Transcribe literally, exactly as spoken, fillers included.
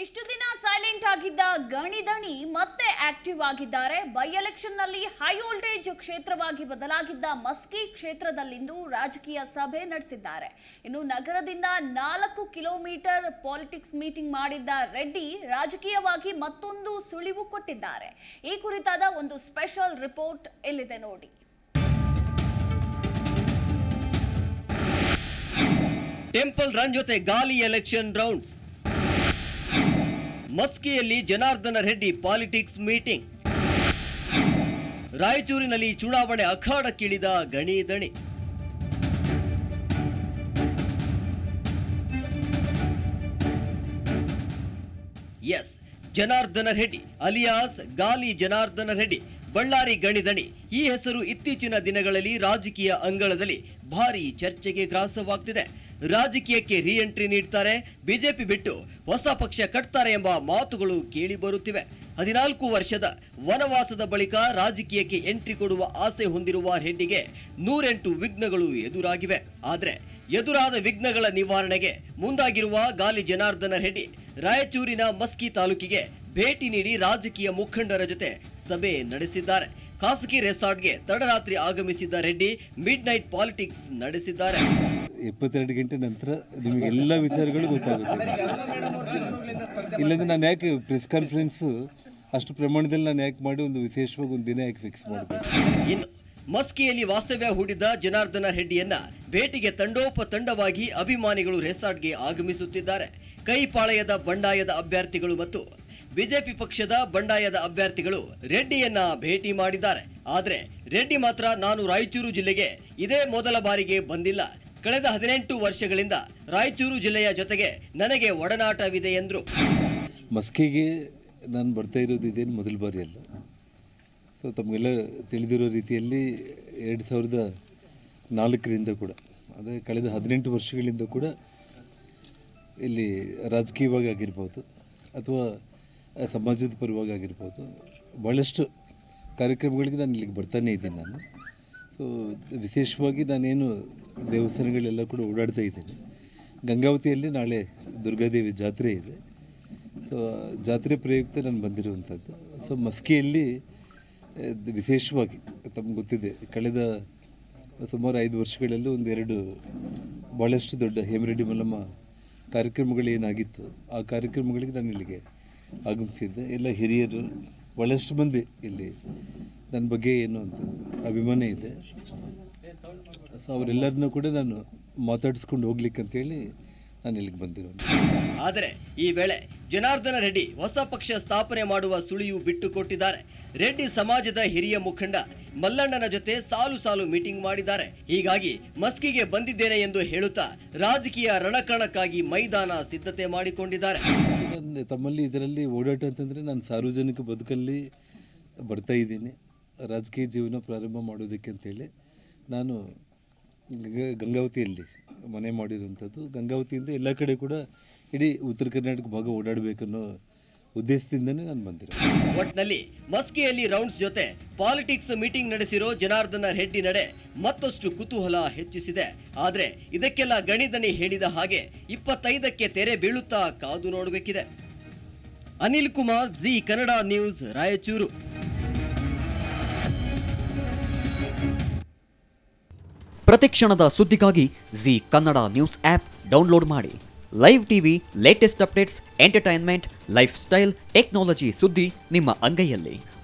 ಇಷ್ಟು ದಿನ ಸೈಲೆಂಟ್ ಆಗಿದ್ದ ಗಣಿದಣಿ ಮತ್ತೆ ಆಕ್ಟಿವ್ ಆಗಿದ್ದಾರೆ. ಬೈ ಎಲೆಕ್ಷನ್ ನಲ್ಲಿ ಹೈ ವೋಲ್ಟೇಜ್ ಕ್ಷೇತ್ರವಾಗಿ ಬದಲಾಗಿದ್ದ ಮಸ್ಕಿ ಕ್ಷೇತ್ರದಲ್ಲಿಂದು ರಾಜಕೀಯ ಸಭೆ ನಡೆಸಿದ್ದಾರೆ. ಇನ್ನು ನಗರದಿಂದ ನಾಲ್ಕು ಕಿಲೋಮೀಟರ್ ಪಾಲಿಟಿಕ್ಸ್ ಮೀಟಿಂಗ್ ಮಾಡಿದ್ದ ರೆಡ್ಡಿ ರಾಜಕೀಯವಾಗಿ ಮತ್ತೊಂದು ಸುಳಿವು ಕೊಟ್ಟಿದ್ದಾರೆ. ಈ ಕುರಿತಾದ ಒಂದು ಸ್ಪೆಷಲ್ ರಿಪೋರ್ಟ್ ಇಲ್ಲಿದೆ ನೋಡಿ. ಟೆಂಪಲ್ ರನ್ ಜೊತೆ ಗಾಲಿ ಎಲೆಕ್ಷನ್ ರೌಂಡ್ಸ್. ಮಸ್ಕಿಯಲ್ಲಿ ಜನಾರ್ದನ ರೆಡ್ಡಿ ಪಾಲಿಟಿಕ್ಸ್ ಮೀಟಿಂಗ್. ರಾಯಚೂರಿನಲ್ಲಿ ಚುನಾವಣೆ ಅಖಾಡಕ್ಕಿಳಿದ ಗಣಿದಣಿ. ಎಸ್, ಜನಾರ್ದನ ರೆಡ್ಡಿ ಅಲಿಯಾಸ್ ಗಾಲಿ ಜನಾರ್ದನ ರೆಡ್ಡಿ, ಬಳ್ಳಾರಿ ಗಣಿದಣಿ. ಈ ಹೆಸರು ಇತ್ತೀಚಿನ ದಿನಗಳಲ್ಲಿ ರಾಜಕೀಯ ಅಂಗಳದಲ್ಲಿ ಭಾರಿ ಚರ್ಚೆಗೆ ಗ್ರಾಸವಾಗ್ತಿದೆ. ರಾಜಕೀಯಕ್ಕೆ ರಿ ಎಂಟ್ರಿ ನೀಡ್ತಾರೆ, ಬಿಜೆಪಿ ಬಿಟ್ಟು ಹೊಸ ಪಕ್ಷ ಕಟ್ತಾರೆ ಎಂಬ ಮಾತುಗಳು ಕೇಳಿ ಬರುತ್ತಿವೆ. ಹದಿನಾಲ್ಕು ವರ್ಷದ ವನವಾಸದ ಬಳಿಕ ರಾಜಕೀಯಕ್ಕೆ ಎಂಟ್ರಿ ಕೊಡುವ ಆಸೆ ಹೊಂದಿರುವ ರೆಡ್ಡಿಗೆ ನೂರೆಂಟು ವಿಘ್ನಗಳು ಎದುರಾಗಿವೆ. ಆದರೆ ಎದುರಾದ ವಿಘ್ನಗಳ ನಿವಾರಣೆಗೆ ಮುಂದಾಗಿರುವ ಗಾಲಿ ಜನಾರ್ದನ ರೆಡ್ಡಿ ರಾಯಚೂರಿನ ಮಸ್ಕಿ ತಾಲೂಕಿಗೆ ಭೇಟಿ ನೀಡಿ ರಾಜಕೀಯ ಮುಖಂಡರ ಜೊತೆ ಸಭೆ ನಡೆಸಿದ್ದಾರೆ. ಖಾಸಗಿ ರೆಸಾರ್ಟ್ಗೆ ತಡರಾತ್ರಿ ಆಗಮಿಸಿದ್ದ ರೆಡ್ಡಿ ಮಿಡ್ ನೈಟ್ ಪಾಲಿಟಿಕ್ಸ್ ನಡೆಸಿದ್ದಾರೆ. ಇಪ್ಪತ್ತೆರಡು ಗಂಟೆ ನಂತರ ನಿಮಗೆ ಎಲ್ಲ ವಿಚಾರಗಳು ಗೊತ್ತಾಗುತ್ತೆ. ಇಲ್ಲಂದ್ರೆ ನಾನು ಯಾಕೆ ಪ್ರೆಸ್ ಕಾನ್ಫರೆನ್ಸು ಅಷ್ಟು ಪ್ರಮಾಣದಲ್ಲಿ ನಾನು ಯಾಕೆ ಮಾಡಿ ಒಂದು ವಿಶೇಷವಾಗಿ ಒಂದು ದಿನ ಯಾಕೆ ಫಿಕ್ಸ್ ಮಾಡಬೇಕು. ಇನ್ನು ಮಸ್ಕಿಯಲ್ಲಿ ವಾಸ್ತವ್ಯ ಹೂಡಿದ್ದ ಜನಾರ್ದನ ರೆಡ್ಡಿಯನ್ನ ಭೇಟಿಗೆ ತಂಡೋಪತಂಡವಾಗಿ ಅಭಿಮಾನಿಗಳು ರೆಸಾರ್ಟ್ಗೆ ಆಗಮಿಸುತ್ತಿದ್ದಾರೆ. ಕೈಪಾಳೆಯದ ಬಂಡಾಯದ ಅಭ್ಯರ್ಥಿಗಳು ಮತ್ತು ಬಿಜೆಪಿ ಪಕ್ಷದ ಬಂಡಾಯದ ಅಭ್ಯರ್ಥಿಗಳು ರೆಡ್ಡಿಯನ್ನ ಭೇಟಿ ಮಾಡಿದ್ದಾರೆ. ಆದರೆ ರೆಡ್ಡಿ ಮಾತ್ರ ನಾನು ರಾಯಚೂರು ಜಿಲ್ಲೆಗೆ ಇದೇ ಮೊದಲ ಬಾರಿಗೆ ಬಂದಿಲ್ಲ, ಕಳೆದ ಹದಿನೆಂಟು ವರ್ಷಗಳಿಂದ ರಾಯಚೂರು ಜಿಲ್ಲೆಯ ಜೊತೆಗೆ ನನಗೆ ಒಡನಾಟವಿದೆ ಎಂದರು. ಮಸ್ಕಿಗೆ ನಾನು ಬರ್ತಾ ಇರೋದು ಇದೇನು ಮೊದಲ ಬಾರಿ ಅಲ್ಲ. ಸೊ ತಮಗೆಲ್ಲ ತಿಳಿದಿರೋ ರೀತಿಯಲ್ಲಿ ಎರಡು ಸಾವಿರದ ನಾಲ್ಕರಿಂದ ಕೂಡ, ಅದೇ ಕಳೆದ ಹದಿನೆಂಟು ವರ್ಷಗಳಿಂದ ಕೂಡ ಇಲ್ಲಿ ರಾಜಕೀಯವಾಗಿ ಆಗಿರ್ಬೋದು ಅಥವಾ ಸಮಾಜದ ಪರವಾಗಿ ಆಗಿರ್ಬೋದು ಭಾಳಷ್ಟು ಕಾರ್ಯಕ್ರಮಗಳಿಗೆ ನಾನು ಇಲ್ಲಿಗೆ ಬರ್ತಾನೆ ಇದ್ದೀನಿ. ನಾನು ಸೊ ವಿಶೇಷವಾಗಿ ನಾನೇನು ದೇವಸ್ಥಾನಗಳೆಲ್ಲ ಕೂಡ ಓಡಾಡ್ತಾ ಇದ್ದೀನಿ. ಗಂಗಾವತಿಯಲ್ಲಿ ನಾಳೆ ದುರ್ಗಾದೇವಿ ಜಾತ್ರೆ ಇದೆ. ಸೊ ಜಾತ್ರೆ ಪ್ರಯುಕ್ತ ನಾನು ಬಂದಿರುವಂಥದ್ದು. ಸೊ ಮಸ್ಕಿಯಲ್ಲಿ ವಿಶೇಷವಾಗಿ ತಮ್ಗೆ ಗೊತ್ತಿದೆ, ಕಳೆದ ಸುಮಾರು ಐದು ವರ್ಷಗಳಲ್ಲಿ ಒಂದೆರಡು ಭಾಳಷ್ಟು ದೊಡ್ಡ ಹೇಮರೆಡ್ಡಿ ಮಲ್ಲಮ್ಮ ಕಾರ್ಯಕ್ರಮಗಳೇನಾಗಿತ್ತು ಆ ಕಾರ್ಯಕ್ರಮಗಳಿಗೆ ನಾನು ಇಲ್ಲಿಗೆ ಆಗಮಿಸಿದ್ದೆ. ಎಲ್ಲ ಹಿರಿಯರು ಭಾಳಷ್ಟು ಮಂದಿ ಇಲ್ಲಿ ನನ್ನ ಬಗ್ಗೆ ಏನು ಅಂತ ಅಭಿಮಾನ ಇದೆ. ಸೊ ಅವರೆಲ್ಲರನ್ನೂ ಕೂಡ ನಾನು ಮಾತಾಡಿಸ್ಕೊಂಡು ಹೋಗ್ಲಿಕ್ಕಂತೇಳಿ ನಾನು ಇಲ್ಲಿಗೆ ಬಂದಿರೋದು. ಆದರೆ ಈ ವೇಳೆ ಜನಾರ್ದನ ರೆಡ್ಡಿ ಹೊಸ ಪಕ್ಷ ಸ್ಥಾಪನೆ ಮಾಡುವ ಸುಳಿವು ಬಿಟ್ಟುಕೊಟ್ಟಿದ್ದಾರೆ. ರೆಡ್ಡಿ ಸಮಾಜದ ಹಿರಿಯ ಮುಖಂಡ ಮಲ್ಲಣ್ಣನ ಜೊತೆ ಸಾಲು ಸಾಲು ಮೀಟಿಂಗ್ ಮಾಡಿದ್ದಾರೆ. ಹೀಗಾಗಿ ಮಸ್ಕಿಗೆ ಬಂದಿದ್ದೇನೆ ಎಂದು ಹೇಳುತ್ತಾ ರಾಜಕೀಯ ರಣಕಣಕ್ಕಾಗಿ ಮೈದಾನ ಸಿದ್ಧತೆ ಮಾಡಿಕೊಂಡಿದ್ದಾರೆ. ತಮ್ಮಲ್ಲಿ ಇದರಲ್ಲಿ ಓಡಾಟ ಅಂತಂದರೆ ನಾನು ಸಾರ್ವಜನಿಕ ಬದುಕಲ್ಲಿ ಬರ್ತಾ ಇದ್ದೀನಿ, ರಾಜಕೀಯ ಜೀವನ ಪ್ರಾರಂಭ ಮಾಡೋದಕ್ಕೆ ಅಂತೇಳಿ ನಾನು ಗಂಗಾವತಿಯಲ್ಲಿ ಮನೆ ಮಾಡಿರುವಂಥದ್ದು. ಗಂಗಾವತಿಯಿಂದ ಎಲ್ಲ ಕಡೆ ಕೂಡ ಇಡೀ ಉತ್ತರ ಕರ್ನಾಟಕ ಭಾಗ ಓಡಾಡಬೇಕನ್ನೋ ಉದ್ದೇಶದಿಂದನೇ ನಾನು ಬಂದಿರೋ. ಒಟ್ನಲ್ಲಿ ಮಸ್ಕಿಯಲ್ಲಿ ರೌಂಡ್ಸ್ ಜೊತೆ ಪಾಲಿಟಿಕ್ಸ್ ಮೀಟಿಂಗ್ ನಡೆಸಿರೋ ಜನಾರ್ದನ ರೆಡ್ಡಿ ನಡೆ ಮತ್ತಷ್ಟು ಕುತೂಹಲ ಹೆಚ್ಚಿಸಿದೆ. ಆದರೆ ಇದಕ್ಕೆಲ್ಲ ಗಣಿದಣಿ ಹೇಳಿದ ಹಾಗೆ ಇಪ್ಪತ್ತೈದಕ್ಕೆ ತೆರೆ ಬೀಳುತ್ತಾ ಕಾದು ನೋಡಬೇಕಿದೆ. Anil Kumar, Zee Kannada news, Raichur. ಪ್ರತಿಕ್ಷಣದ ಸುದ್ದಿಗಾಗಿ Zee Kannada news app download ಮಾಡಿ. Live TV, latest updates, entertainment, lifestyle, technology ಸುದ್ದಿ ನಿಮ್ಮ ಅಂಗೈಯಲ್ಲಿ.